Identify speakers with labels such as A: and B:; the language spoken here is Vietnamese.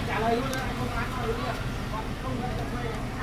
A: trả lời luôn, anh không bán rồi đi ạ. Còn không lại cho thuê.